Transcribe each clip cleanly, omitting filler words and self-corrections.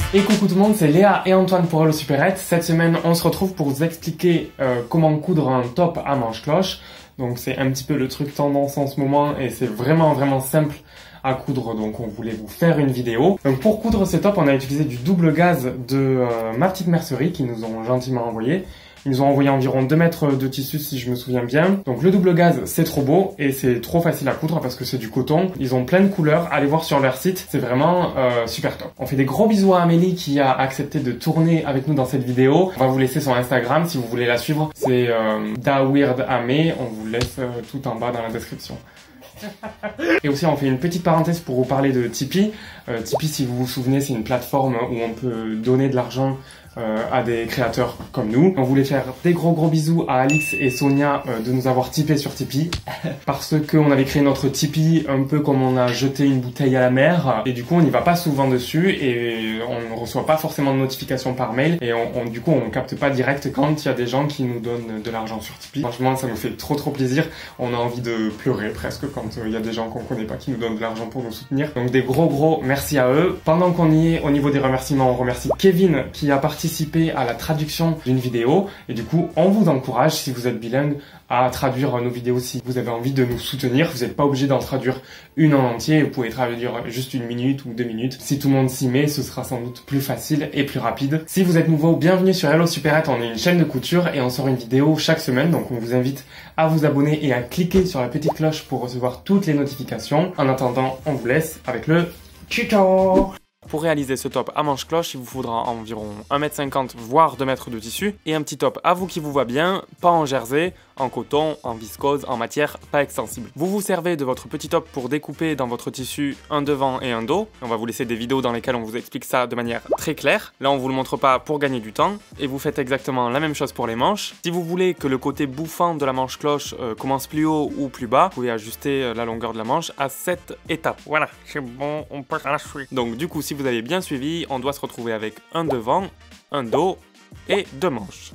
Et coucou tout le monde, c'est Léa et Antoine pour Hello Supérette. Cette semaine, on se retrouve pour vous expliquer comment coudre un top à manches cloches. Donc c'est un petit peu le truc tendance en ce moment et c'est vraiment simple à coudre, donc on voulait vous faire une vidéo. Donc pour coudre ce top, on a utilisé du double gaze de Ma Petite Mercerie qui nous ont gentiment envoyé. Ils nous ont envoyé environ 2 mètres de tissu si je me souviens bien. Donc le double gaze c'est trop beau et c'est trop facile à coudre parce que c'est du coton. Ils ont plein de couleurs, allez voir sur leur site, c'est vraiment super top. On fait des gros bisous à Amélie qui a accepté de tourner avec nous dans cette vidéo. On va vous laisser son Instagram si vous voulez la suivre. C'est DaWeirdAmé, on vous laisse tout en bas dans la description. Et aussi on fait une petite parenthèse pour vous parler de Tipeee. Tipeee, si vous vous souvenez, c'est une plateforme où on peut donner de l'argent à des créateurs comme nous. On voulait faire des gros bisous à Alix et Sonia de nous avoir tipé sur Tipeee parce qu'on avait créé notre Tipeee un peu comme on a jeté une bouteille à la mer et du coup on n'y va pas souvent dessus et on ne reçoit pas forcément de notifications par mail et du coup on capte pas direct quand il y a des gens qui nous donnent de l'argent sur Tipeee. Franchement ça nous fait trop plaisir, on a envie de pleurer presque quand il y a des gens qu'on connaît pas qui nous donnent de l'argent pour nous soutenir. Donc des gros merci à eux. Pendant qu'on y est, au niveau des remerciements, on remercie Kevin qui a participé à la traduction d'une vidéo et du coup on vous encourage, si vous êtes bilingue, à traduire nos vidéos si vous avez envie de nous soutenir. Vous n'êtes pas obligé d'en traduire une en entier, vous pouvez traduire juste 1 minute ou 2 minutes. Si tout le monde s'y met, ce sera sans doute plus facile et plus rapide. Si vous êtes nouveau, bienvenue sur Hello Supérette, on est une chaîne de couture et on sort une vidéo chaque semaine, donc on vous invite à vous abonner et à cliquer sur la petite cloche pour recevoir toutes les notifications. En attendant, on vous laisse avec le tuto. Pour réaliser ce top à manches cloches, il vous faudra environ 1,50 m voire 2 mètres de tissu et un petit top à vous qui vous va bien, pas en jersey, en coton, en viscose, en matière pas extensible. Vous vous servez de votre petit top pour découper dans votre tissu un devant et un dos. On va vous laisser des vidéos dans lesquelles on vous explique ça de manière très claire. Là on vous le montre pas pour gagner du temps et vous faites exactement la même chose pour les manches. Si vous voulez que le côté bouffant de la manche cloche commence plus haut ou plus bas, vous pouvez ajuster la longueur de la manche à cette étape. Voilà, c'est bon, on passe à la suite. Donc du coup si vous avez bien suivi, on doit se retrouver avec un devant, un dos et 2 manches.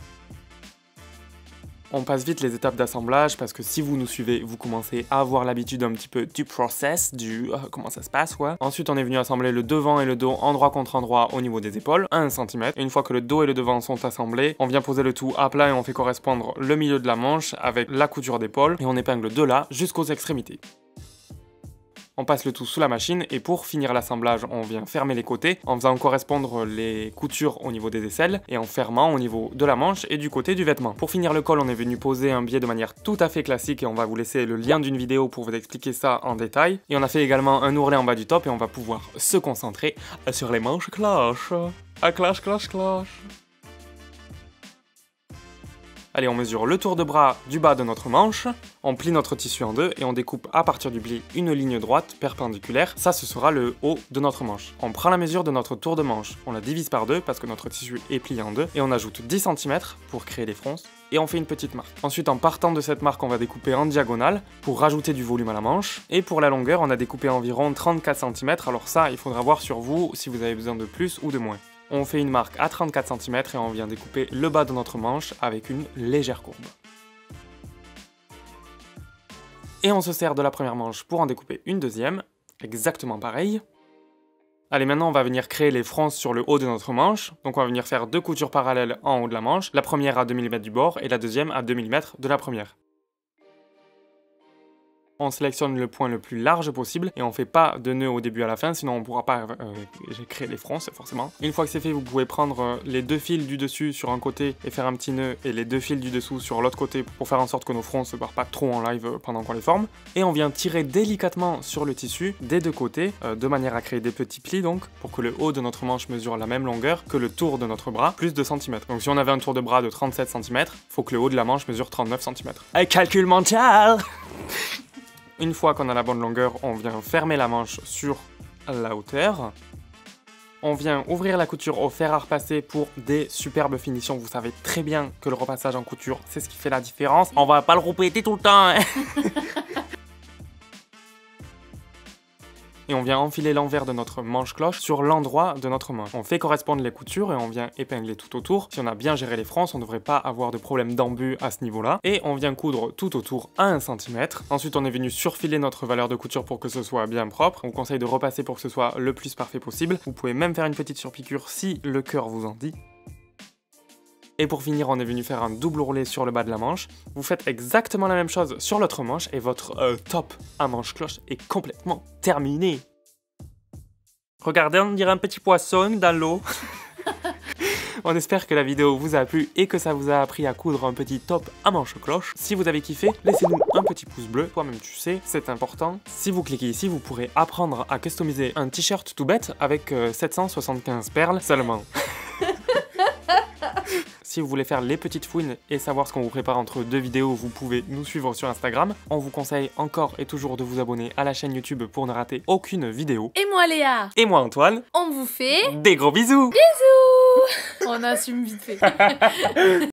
On passe vite les étapes d'assemblage parce que si vous nous suivez, vous commencez à avoir l'habitude un petit peu du process, du comment ça se passe, ouais. Ensuite, on est venu assembler le devant et le dos endroit contre endroit au niveau des épaules, à 1 cm. Une fois que le dos et le devant sont assemblés, on vient poser le tout à plat et on fait correspondre le milieu de la manche avec la couture d'épaule et on épingle de là jusqu'aux extrémités. On passe le tout sous la machine et pour finir l'assemblage, on vient fermer les côtés en faisant correspondre les coutures au niveau des aisselles et en fermant au niveau de la manche et du côté du vêtement. Pour finir le col, on est venu poser un biais de manière tout à fait classique et on va vous laisser le lien d'une vidéo pour vous expliquer ça en détail. Et on a fait également un ourlet en bas du top et on va pouvoir se concentrer sur les manches cloches. À cloche. Allez, on mesure le tour de bras du bas de notre manche, on plie notre tissu en deux et on découpe à partir du pli une ligne droite perpendiculaire. Ça, ce sera le haut de notre manche. On prend la mesure de notre tour de manche, on la divise par 2 parce que notre tissu est plié en 2 et on ajoute 10 cm pour créer les fronces et on fait une petite marque. Ensuite, en partant de cette marque, on va découper en diagonale pour rajouter du volume à la manche. Et pour la longueur, on a découpé environ 34 cm. Alors ça, il faudra voir sur vous si vous avez besoin de plus ou de moins. On fait une marque à 34 cm et on vient découper le bas de notre manche avec une légère courbe. Et on se sert de la première manche pour en découper une deuxième, exactement pareil. Allez, maintenant on va venir créer les fronces sur le haut de notre manche. Donc on va venir faire 2 coutures parallèles en haut de la manche, la première à 2 mm du bord et la deuxième à 2 mm de la première. On sélectionne le point le plus large possible et on fait pas de nœud au début à la fin, sinon on pourra pas créer les fronces forcément. Une fois que c'est fait, vous pouvez prendre les 2 fils du dessus sur un côté et faire un petit nœud et les 2 fils du dessous sur l'autre côté pour faire en sorte que nos fronces se barrent pas trop en live pendant qu'on les forme. Et on vient tirer délicatement sur le tissu des 2 côtés de manière à créer des petits plis donc pour que le haut de notre manche mesure la même longueur que le tour de notre bras plus 2 cm. Donc si on avait un tour de bras de 37 cm, faut que le haut de la manche mesure 39 cm. Avec calcul mental. Une fois qu'on a la bonne longueur, on vient fermer la manche sur la hauteur. On vient ouvrir la couture au fer à repasser pour des superbes finitions. Vous savez très bien que le repassage en couture, c'est ce qui fait la différence. On va pas le répéter tout le temps, hein. et on vient enfiler l'envers de notre manche-cloche sur l'endroit de notre manche. On fait correspondre les coutures et on vient épingler tout autour. Si on a bien géré les fronces, on ne devrait pas avoir de problème d'embu à ce niveau-là. Et on vient coudre tout autour à 1 cm. Ensuite, on est venu surfiler notre valeur de couture pour que ce soit bien propre. On vous conseille de repasser pour que ce soit le plus parfait possible. Vous pouvez même faire une petite surpiqûre si le cœur vous en dit. Et pour finir, on est venu faire un double ourlet sur le bas de la manche. Vous faites exactement la même chose sur l'autre manche et votre top à manche-cloche est complètement terminé. Regardez, on dirait un petit poisson dans l'eau. On espère que la vidéo vous a plu et que ça vous a appris à coudre un petit top à manche-cloche. Si vous avez kiffé, laissez-nous un petit pouce bleu. Toi-même tu sais, c'est important. Si vous cliquez ici, vous pourrez apprendre à customiser un t-shirt tout bête avec 775 perles seulement. Si vous voulez faire les petites fouines et savoir ce qu'on vous prépare entre deux vidéos, vous pouvez nous suivre sur Instagram. On vous conseille encore et toujours de vous abonner à la chaîne YouTube pour ne rater aucune vidéo. Et moi Léa. Et moi Antoine. On vous fait des gros bisous. Bisous. On assume vite fait.